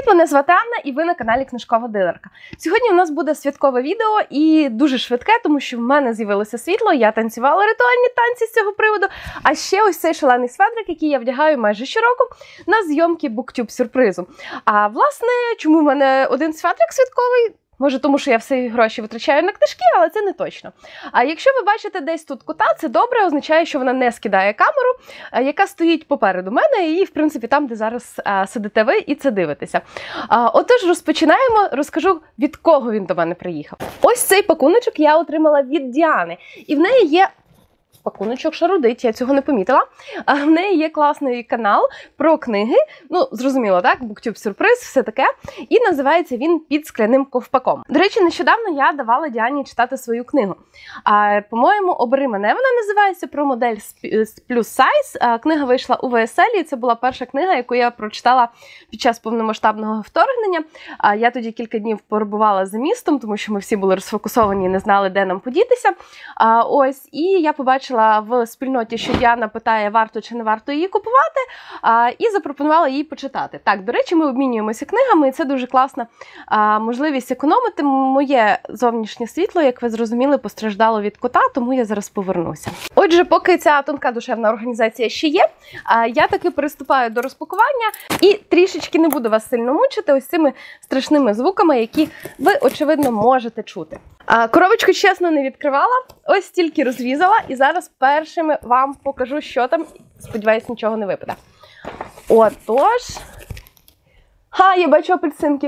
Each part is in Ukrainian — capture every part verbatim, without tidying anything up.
Привіт, мене звати Анна і ви на каналі Книжкова дилерка. Сьогодні у нас буде святкове відео і дуже швидке, тому що в мене з'явилося світло, я танцювала ритуальні танці з цього приводу, а ще ось цей шалений светрик, який я вдягаю майже щороку на зйомки BookTube-сюрпризу. А власне, чому в мене один светрик святковий? Може, тому що я всі гроші витрачаю на книжки, але це не точно. А якщо ви бачите десь тут кота, це добре, означає, що вона не скидає камеру, яка стоїть попереду мене, і, в принципі, там, де зараз а, сидите ви і це дивитеся. А, отож, розпочинаємо, розкажу, від кого він до мене приїхав. Ось цей пакуночок я отримала від Діани, і в неї є... Пакуночок шарудить, я цього не помітила. А в неї є класний канал про книги. Ну, зрозуміло, так? BookTube-сюрприз, все таке. І називається він «Під скляним ковпаком». До речі, нещодавно я давала Діані читати свою книгу. А, по-моєму, «Обери мене» вона називається, про модель плюс сайз. А, книга вийшла у ве ес елі, і це була перша книга, яку я прочитала під час повномасштабного вторгнення. А, я тоді кілька днів перебувала за містом, тому що ми всі були розфокусовані і не знали, де нам подітися. А, ось, і я побачила в спільноті, що Діана питає, варто чи не варто її купувати, а, і запропонувала їй почитати. Так, до речі, ми обмінюємося книгами, і це дуже класна а, можливість економити. Моє зовнішнє світло, як ви зрозуміли, постраждало від кота, тому я зараз повернуся. Отже, поки ця тонка душевна організація ще є, а, я таки приступаю до розпакування і трішечки не буду вас сильно мучити ось цими страшними звуками, які ви, очевидно, можете чути. А, коробочку, чесно, не відкривала, ось тільки розрізала, і зараз першими вам покажу, що там. Сподіваюсь, нічого не випаде. Отож. Ха, я бачу апельсинки.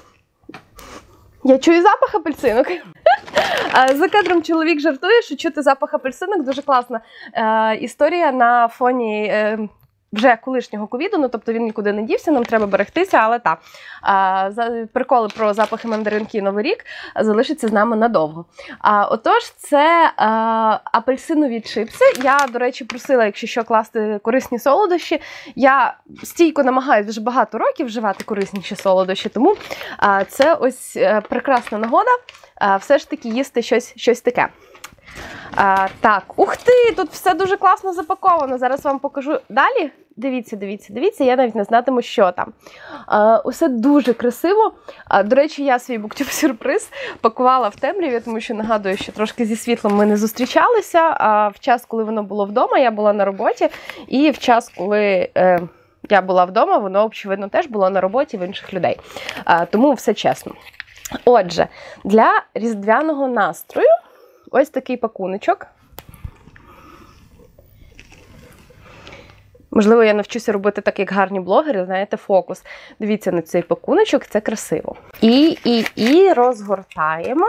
Я чую запах апельсинок. За кадром чоловік жартує, що чути запах апельсинок дуже класна е, історія на фоні е, вже колишнього ковіду, ну тобто він нікуди не дівся, нам треба берегтися, але так, е, приколи про запахи мандаринки і Новий рік залишаться з нами надовго. А, отож, це е, апельсинові чипси. Я, до речі, просила, якщо що, класти корисні солодощі. Я стійко намагаюся вже багато років вживати корисніші солодощі, тому е, це ось е, прекрасна нагода е, все ж таки їсти щось, щось таке. А, так, ух ти, тут все дуже класно запаковано. Зараз вам покажу далі. Дивіться, дивіться, дивіться, я навіть не знатиму, що там. А, усе дуже красиво. А, до речі, я свій BookTube-сюрприз пакувала в темряві, тому що нагадую, що трошки зі світлом ми не зустрічалися. А в час, коли воно було вдома, я була на роботі. І в час, коли е, я була вдома, воно, очевидно, теж було на роботі в інших людей. А, тому все чесно. Отже, для різдвяного настрою ось такий пакуночок. Можливо, я навчуся робити так, як гарні блогери, знаєте, фокус. Дивіться на цей пакуночок, це красиво. І, і, і розгортаємо.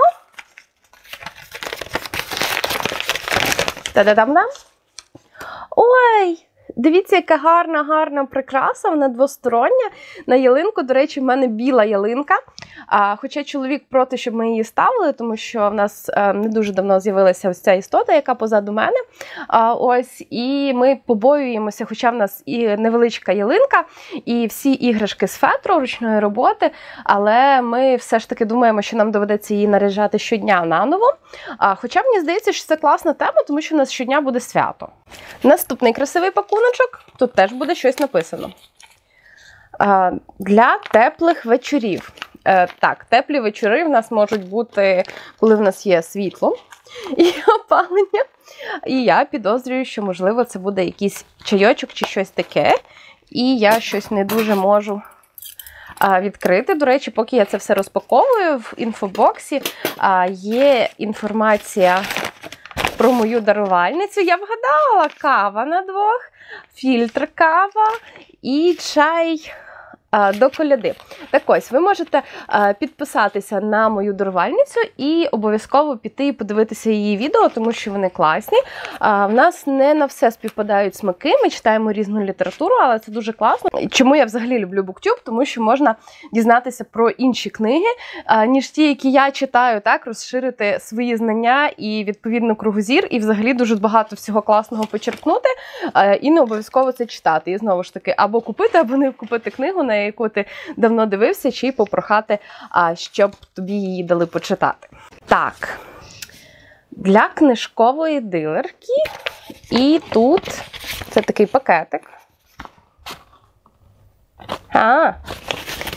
Та-да-дам-дам. Ой! Дивіться, яка гарна, гарна прикраса, вона двостороння. На ялинку, до речі, в мене біла ялинка. А, хоча чоловік проти, щоб ми її ставили, тому що в нас а, не дуже давно з'явилася ось ця істота, яка позаду мене. А, ось, і ми побоюємося, хоча в нас і невеличка ялинка, і всі іграшки з фетру ручної роботи, але ми все ж таки думаємо, що нам доведеться її наряджати щодня наново. А, хоча мені здається, що це класна тема, тому що в нас щодня буде свято. Наступний красивий пакуночок, тут теж буде щось написано. А, для теплих вечорів. Е, так, теплі вечори в нас можуть бути, коли в нас є світло і опалення. І я підозрюю, що, можливо, це буде якийсь чайочок чи щось таке. І я щось не дуже можу а, відкрити. До речі, поки я це все розпаковую, в інфобоксі а, є інформація про мою дарувальницю. Я вгадала, кава на двох, фільтр кава і чай до коляди. Так ось, ви можете підписатися на мою дарувальницю і обов'язково піти і подивитися її відео, тому що вони класні. В нас не на все співпадають смаки, ми читаємо різну літературу, але це дуже класно. Чому я взагалі люблю BookTube? Тому що можна дізнатися про інші книги, ніж ті, які я читаю, так, розширити свої знання і, відповідно, кругозір, і взагалі дуже багато всього класного почерпнути, і не обов'язково це читати. І знову ж таки, або купити, або не купити книгу, на яку ти давно дивився, чи попрохати, щоб тобі її дали почитати. Так, для книжкової дилерки, і тут це такий пакетик. А,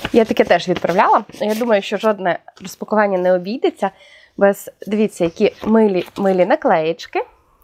Я таке теж відправляла. Я думаю, що жодне розпакування не обійдеться без, дивіться, які милі, милі наклеєчки.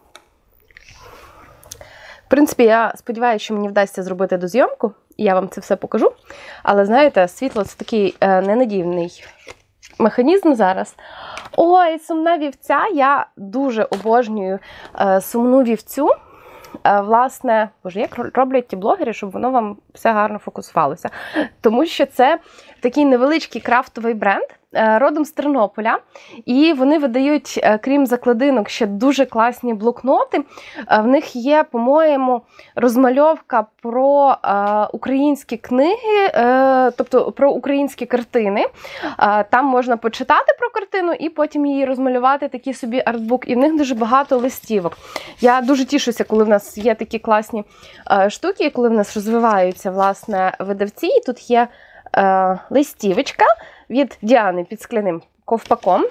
В принципі, я сподіваюся, що мені вдасться зробити дозйомку, і я вам це все покажу. Але, знаєте, світло – це такий е, ненадійний механізм зараз. Ой, сумна вівця. Я дуже обожнюю е, сумну вівцю. Е, власне, боже, як роблять ті блогери, щоб воно вам все гарно фокусувалося. Тому що це такий невеличкий крафтовий бренд, е, родом з Тернополя. І вони видають, е, крім закладинок, ще дуже класні блокноти. Е, в них є, по-моєму, розмальовка про е, українські книги, е, тобто про українські картини. Е, там можна почитати про картину і потім її розмалювати, такий собі артбук. І в них дуже багато листівок. Я дуже тішуся, коли в нас є такі класні е, штуки, коли в нас розвиваються, власне, видавці. І тут є е, листівочка від Діани під скляним ковпаком.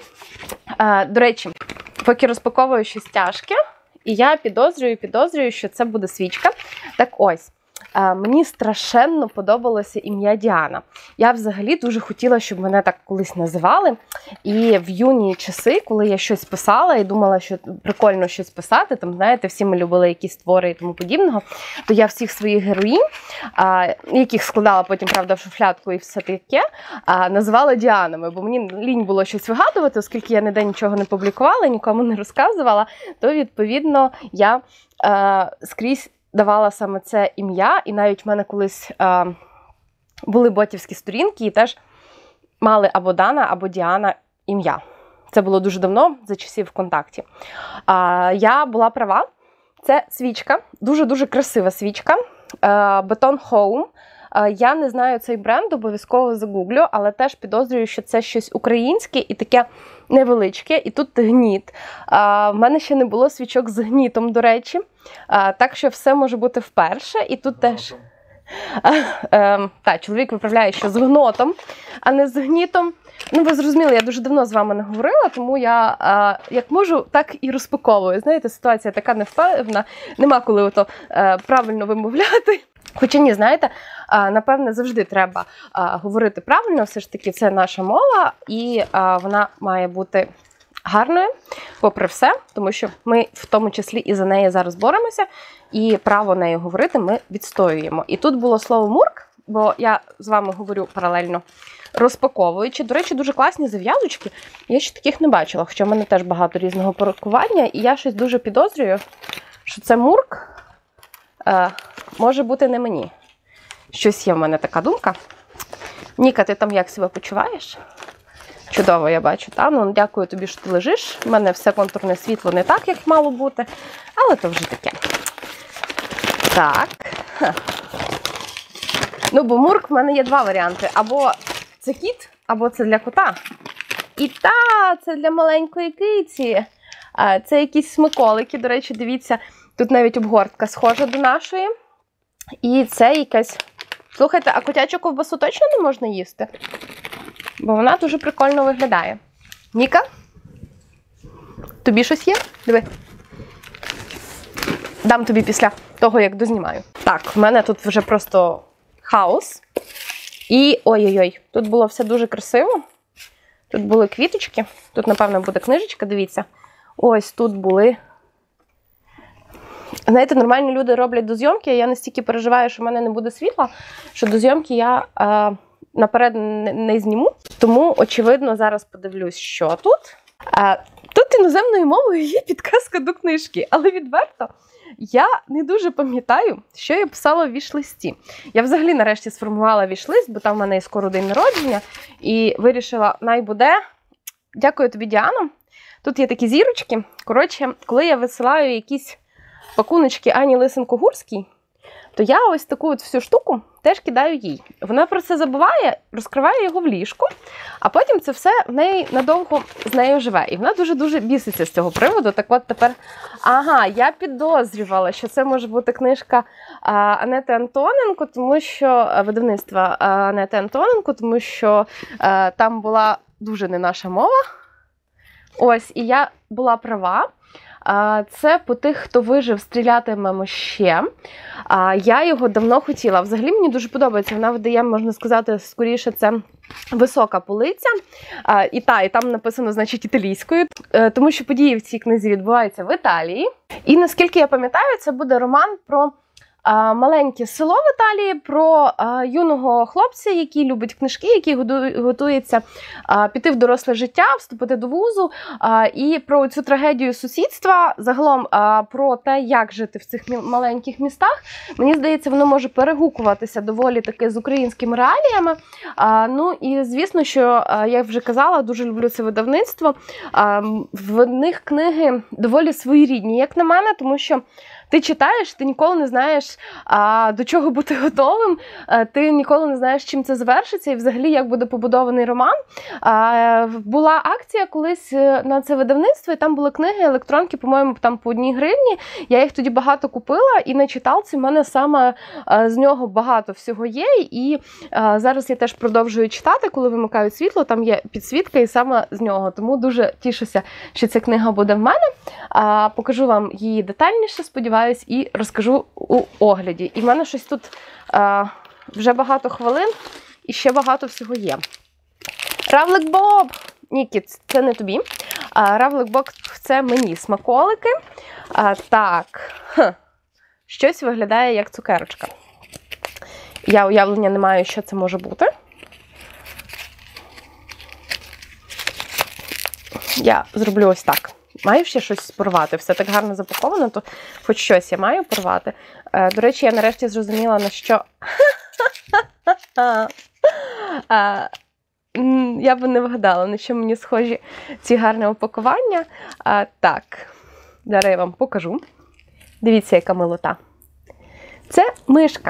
Е, до речі, поки розпаковую щось тяжке, і я підозрюю, підозрюю, що це буде свічка. Так ось, е, мені страшенно подобалося ім'я Діана. Я взагалі дуже хотіла, щоб мене так колись називали. І в юні часи, коли я щось писала і думала, що прикольно щось писати, там, знаєте, всі ми любили якісь твори і тому подібного, то я всіх своїх героїнь, а, яких складала потім, правда, в шуфлядку і все таке, а, називала Діанами, бо мені лінь було щось вигадувати, оскільки я ніде нічого не публікувала, нікому не розказувала, то, відповідно, я а, скрізь давала саме це ім'я, і навіть в мене колись а, були ботівські сторінки, і теж мали або Дана, або Діана ім'я. Це було дуже давно, за часів ВКонтакті. А, я була права. Це свічка, дуже-дуже красива свічка. Beton Home. А, я не знаю цей бренд, обов'язково загуглю, але теж підозрюю, що це щось українське і таке невеличке. І тут гніт. А, в мене ще не було свічок з гнітом, до речі. А, так що все може бути вперше. І тут теж... Е, так, чоловік виправляє, що з гнотом, а не з гнітом. Ну, ви зрозуміли, я дуже давно з вами не говорила, тому я, е, як можу, так і розпаковую. Знаєте, ситуація така невпевнена, нема коли ото е, правильно вимовляти. Хоча ні, знаєте, е, напевне, завжди треба е, говорити правильно, все ж таки це наша мова, і е, вона має бути гарною, попри все, тому що ми в тому числі і за неї зараз боремося, і право нею говорити ми відстоюємо. І тут було слово «мурк», бо я з вами говорю паралельно розпаковуючи. До речі, дуже класні зав'язочки. Я ще таких не бачила, хоча в мене теж багато різного паркування, і я щось дуже підозрюю, що це «мурк» е, може бути не мені. Щось є в мене така думка. Ніка, ти там як себе почуваєш? Чудово, я бачу. Та? Ну, дякую тобі, що ти лежиш. У мене все контурне світло не так, як мало бути. Але то вже таке. Так. Ха. Ну, бо мурк в мене є два варіанти. Або це кіт, або це для кота. І та, це для маленької киці. Це якісь смаколики. До речі, дивіться, тут навіть обгортка схожа до нашої. І це якась... Слухайте, а котячу ковбасу точно не можна їсти? Бо вона дуже прикольно виглядає. Ніка? Тобі щось є? Диви. Дам тобі після того, як дознімаю. Так, в мене тут вже просто хаос. І ой-ой-ой, тут було все дуже красиво. Тут були квіточки. Тут, напевно, буде книжечка, дивіться. Ось тут були... Знаєте, нормальні люди роблять дозйомки, а я настільки переживаю, що в мене не буде світла, що дозйомки я е, наперед не, не зніму. Тому, очевидно, зараз подивлюсь, що тут. Е, тут іноземною мовою є підказка до книжки, але відверто я не дуже пам'ятаю, що я писала в віш-листі. Я взагалі нарешті сформувала віш-лист, бо там в мене і скоро день народження, і вирішила, най буде. Дякую тобі, Діано. Тут є такі зірочки. Коротше, коли я висилаю якісь пакуночки Ані Лисенко-Гурській, то я ось таку от всю штуку теж кидаю їй. Вона про це забуває, розкриває його в ліжку, а потім це все в неї надовго з нею живе. І вона дуже-дуже біситься з цього приводу. Так от тепер, ага, я підозрювала, що це може бути книжка а, Анети Антоненко, тому що, видавництва а, Анети Антоненко, тому що а, там була дуже не наша мова. Ось, і я була права. Це по тих, хто вижив, стрілятимемо ще. Я його давно хотіла. Взагалі мені дуже подобається. Вона видає, можна сказати, скоріше це висока полиця. І та, і там написано, значить, італійською. Тому що події в цій книзі відбуваються в Італії. І наскільки я пам'ятаю, це буде роман про маленьке село в Італії, про юного хлопця, який любить книжки, який готується піти в доросле життя, вступити до вузу, і про цю трагедію сусідства, загалом про те, як жити в цих маленьких містах. Мені здається, воно може перегукуватися доволі таки з українськими реаліями. Ну і звісно, що, як вже казала, дуже люблю це видавництво. В них книги доволі своєрідні, як на мене, тому що ти читаєш, ти ніколи не знаєш, а, до чого бути готовим, а, ти ніколи не знаєш, чим це завершиться і взагалі, як буде побудований роман. А, була акція колись на це видавництво, і там були книги, електронки, по-моєму, там по одній гривні. Я їх тоді багато купила, і на читалці в мене саме а, з нього багато всього є. І а, зараз я теж продовжую читати, коли вимикають світло, там є підсвітка і саме з нього. Тому дуже тішуся, що ця книга буде в мене. А, покажу вам її детальніше, сподіваюся, і розкажу у огляді. І в мене щось тут а, вже багато хвилин і ще багато всього є. Равлик Боб! Нікі, це не тобі. А, Равлик Боб – це мені смаколики. А, так, Хм. щось виглядає як цукерочка. Я уявлення не маю, що це може бути. Я зроблю ось так. Маю ще щось порвати. Все так гарно запаковано, то хоч щось я маю порвати. Е, до речі, я нарешті зрозуміла, на що... е, я би не вгадала, на що мені схожі ці гарні упакування. Е, так, зараз я вам покажу. Дивіться, яка милота. Це мишка.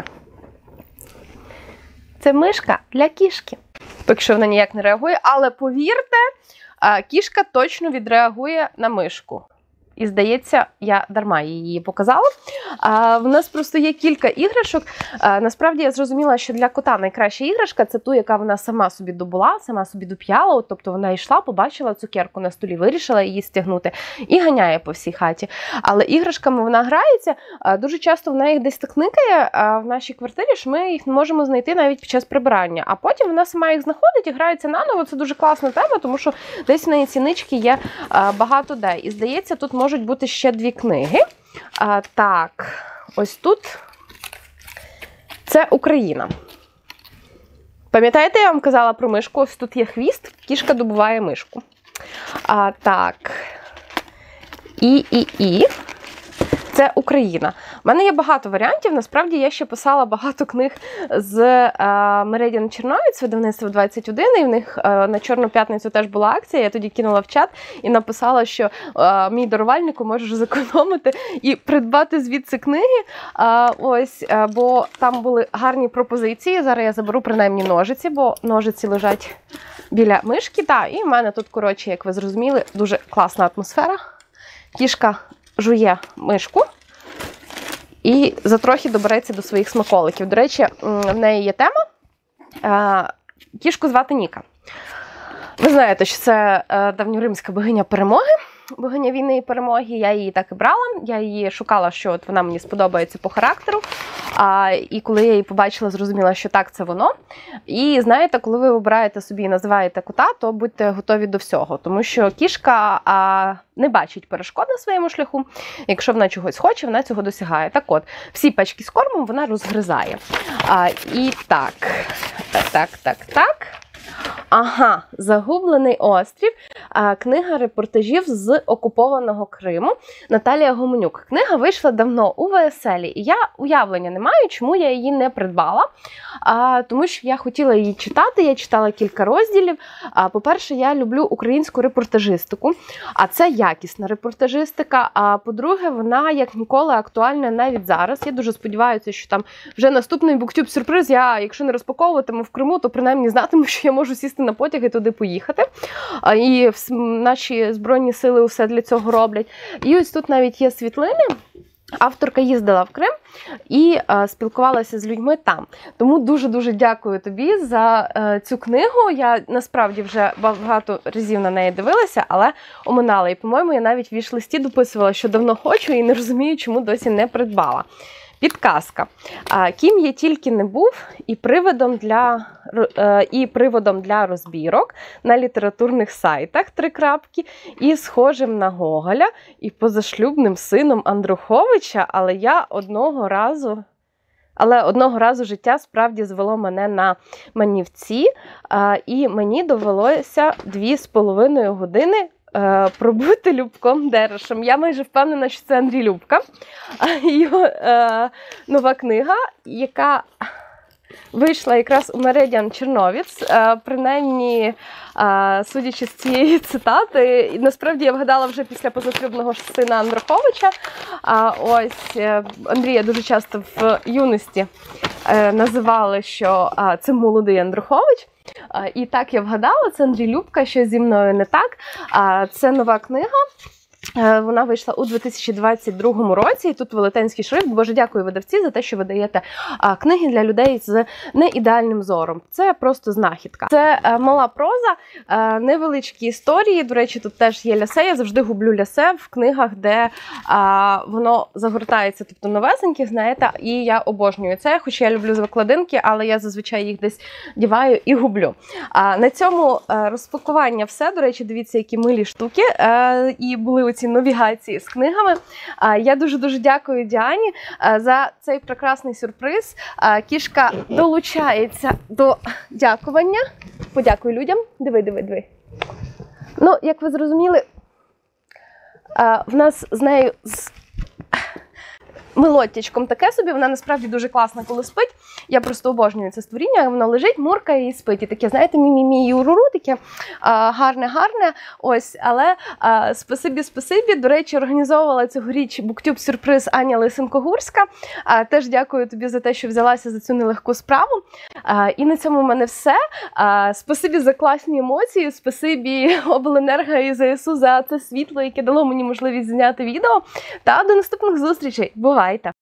Це мишка для кішки. Поки що вона ніяк не реагує, але повірте, кішка точно відреагує на мишку. І, здається, я дарма її показала. А, в нас просто є кілька іграшок. А, насправді, я зрозуміла, що для кота найкраща іграшка – це ту, яка вона сама собі добула, сама собі доп'яла. Тобто вона йшла, побачила цукерку на столі, вирішила її стягнути і ганяє по всій хаті. Але іграшками вона грається. А, дуже часто вона їх десь так никає а, в нашій квартирі, що ми їх не можемо знайти навіть під час прибирання. А потім вона сама їх знаходить і грається наново. Це дуже класна тема, тому що десь в неї ці нички є а, багато де. І, здається, тут можуть бути ще дві книги. А, так, ось тут це Україна. Пам'ятаєте, я вам казала про мишку? Ось тут є хвіст, кішка добуває мишку. А, так, і, і, і. Це Україна. У мене є багато варіантів. Насправді, я ще писала багато книг з Меридіан Черновіць, видавництво двадцять один, і в них а, на Чорну п'ятницю теж була акція. Я тоді кинула в чат і написала, що а, мій дарувальнику може зекономити і придбати звідси книги. А, ось, а, бо там були гарні пропозиції. Зараз я заберу принаймні ножиці, бо ножиці лежать біля мишки. Та, і в мене тут, коротше, як ви зрозуміли, дуже класна атмосфера. Кішка жує мишку і затрохи добереться до своїх смаколиків. До речі, в неї є тема. Кішку звати Ніка. Ви знаєте, що це давньоримська богиня перемоги, богиня війни і перемоги. Я її так і брала. Я її шукала, що от вона мені сподобається по характеру. А, і коли я її побачила, зрозуміла, що так, це воно. І знаєте, коли ви обираєте собі і називаєте кота, то будьте готові до всього. Тому що кішка а, не бачить перешкод на своєму шляху. Якщо вона чогось хоче, вона цього досягає. Так от, всі пачки з кормом вона розгризає. А, і так, так, так, так. Ага, «Загублений острів», книга репортажів з окупованого Криму. Наталія Гоменюк. Книга вийшла давно у ве ес елі, і я уявлення не маю, чому я її не придбала. А, тому що я хотіла її читати, я читала кілька розділів. А, по-перше, я люблю українську репортажистику, а це якісна репортажистика. А по-друге, вона, як ніколи, актуальна навіть зараз. Я дуже сподіваюся, що там вже наступний BookTube-сюрприз, я, якщо не розпаковуватиму в Криму, то принаймні знатиму, що я можу сісти на потяг і туди поїхати. І наші Збройні сили все для цього роблять. І ось тут навіть є світлини. Авторка їздила в Крим і е, спілкувалася з людьми там. Тому дуже-дуже дякую тобі за е, цю книгу. Я насправді вже багато разів на неї дивилася, але оминала. І, по-моєму, я навіть в віш-листі дописувала, що давно хочу і не розумію, чому досі не придбала. Підказка. Ким я тільки не був і приводом для, і приводом для розбірок на літературних сайтах, три крапки, і схожим на Гоголя, і позашлюбним сином Андруховича, але я одного разу... Але одного разу життя справді звело мене на манівці, і мені довелося дві з половиною години пробути Любком Дерешем. Я майже впевнена, що це Андрій Любка. Його е, нова книга, яка вийшла якраз у Меридіан Черновіць. Е, принаймні, е, судячи з цієї цитати, насправді я вгадала вже після позашлюбного сина Андруховича. А ось е, Андрія дуже часто в юності е, називали, що е, це молодий Андрухович. І так я вгадала, це Андрій Любка, що зі мною не так. Це нова книга. Вона вийшла у дві тисячі двадцять другому році, і тут велетенський шрифт. Боже, дякую видавці за те, що ви даєте а, книги для людей з неідеальним зором. Це просто знахідка. Це а, мала проза, а, невеличкі історії. До речі, тут теж є лясе. Я завжди гублю лясе в книгах, де а, воно загортається, тобто новесенькі, знаєте, і я обожнюю це, хоч я люблю закладинки, але я зазвичай їх десь діваю і гублю. А, на цьому а, розпакування все. До речі, дивіться, які милі штуки. А, і були ці навігації з книгами. Я дуже-дуже дякую Діані за цей прекрасний сюрприз. Кішка долучається до дякування. Подякуй людям. Диви, диви, диви. Ну, як ви зрозуміли, в нас з нею з милоттячком таке собі, вона насправді дуже класна, коли спить. Я просто обожнюю це створіння, воно лежить, муркає і спить. І таке, знаєте, мі-мі-мі, юруру, таке гарне-гарне. Ось, але спасибі-спасибі. До речі, організовувала цьогоріч буктюб-сюрприз Аня Лисенко-Гурська. А, теж дякую тобі за те, що взялася за цю нелегку справу. А, і на цьому в мене все. А, спасибі за класні емоції, спасибі Обленерго і ЗСУ за це світло, яке дало мені можливість зняти відео. Та до наступних зустрічей. Бувайте!